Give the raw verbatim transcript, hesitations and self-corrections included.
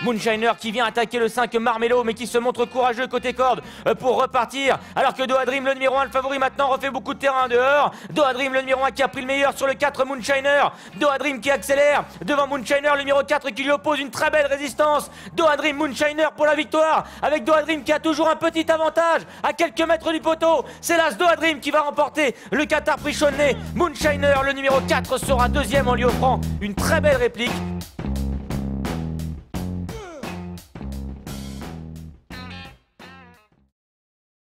Moonshiner qui vient attaquer le cinq Marmelo, mais qui se montre courageux côté corde pour repartir. Alors que Doha Dream, le numéro un, le favori maintenant, refait beaucoup de terrain dehors. Doha Dream, le numéro un, qui a pris le meilleur sur le quatre Moonshiner. Doha Dream qui accélère devant Moonshiner, le numéro quatre, qui lui oppose une très belle résistance. Doha Dream, Moonshiner pour la victoire, avec Doha Dream qui a toujours un petit avantage à quelques mètres du poteau. C'est l'As Doha Dream qui va remporter le Qatar Prix Chaudenay. Moonshiner, le numéro quatre, sera deuxième en lui offrant une très belle réplique.